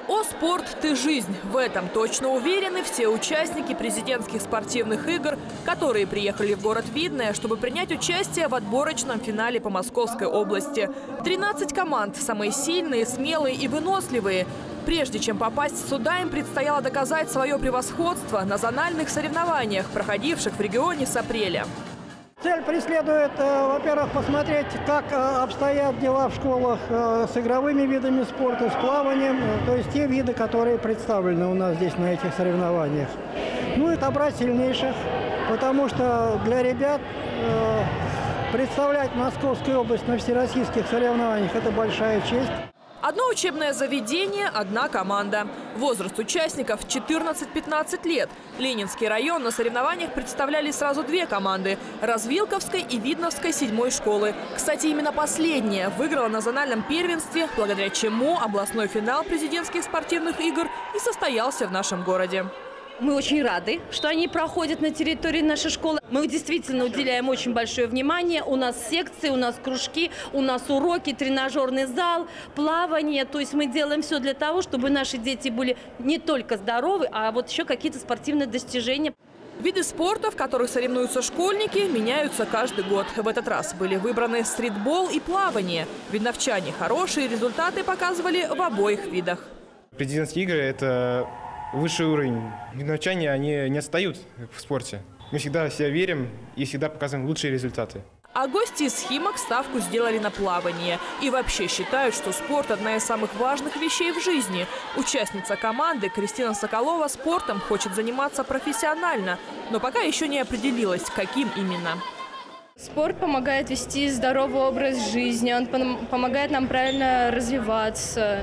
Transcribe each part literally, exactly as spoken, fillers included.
О, спорт, ты жизнь. В этом точно уверены все участники президентских спортивных игр, которые приехали в город Видное, чтобы принять участие в отборочном финале по Московской области. тринадцать команд, самые сильные, смелые и выносливые. Прежде чем попасть сюда, им предстояло доказать свое превосходство на зональных соревнованиях, проходивших в регионе с апреля. Цель преследует, во-первых, посмотреть, как обстоят дела в школах с игровыми видами спорта, с плаванием, то есть те виды, которые представлены у нас здесь на этих соревнованиях. Ну и отобрать сильнейших, потому что для ребят представлять Московскую область на всероссийских соревнованиях – это большая честь. Одно учебное заведение, одна команда. Возраст участников четырнадцать-пятнадцать лет. Ленинский район на соревнованиях представляли сразу две команды – Развилковской и Видновской седьмой школы. Кстати, именно последняя выиграла на зональном первенстве, благодаря чему областной финал президентских спортивных игр и состоялся в нашем городе. Мы очень рады, что они проходят на территории нашей школы. Мы действительно уделяем очень большое внимание. У нас секции, у нас кружки, у нас уроки, тренажерный зал, плавание. То есть мы делаем все для того, чтобы наши дети были не только здоровы, а вот еще какие-то спортивные достижения. Виды спорта, в которых соревнуются школьники, меняются каждый год. В этот раз были выбраны стритбол и плавание. Видновчане хорошие результаты показывали в обоих видах. Президентские игры – это высший уровень. Видновчане, они не отстают в спорте. Мы всегда в себя верим и всегда показываем лучшие результаты. А гости из Химок ставку сделали на плавание. И вообще считают, что спорт – одна из самых важных вещей в жизни. Участница команды Кристина Соколова спортом хочет заниматься профессионально, но пока еще не определилась, каким именно. Спорт помогает вести здоровый образ жизни, он помогает нам правильно развиваться.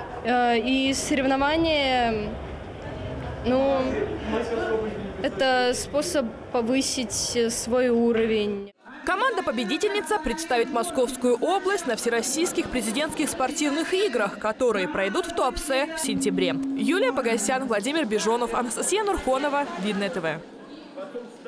И соревнования, ну, это способ повысить свой уровень. Команда-победительница представит Московскую область на всероссийских президентских спортивных играх, которые пройдут в Туапсе в сентябре. Юлия Погосян, Владимир Бежонов, Анастасия Нурхонова, Видное ТВ.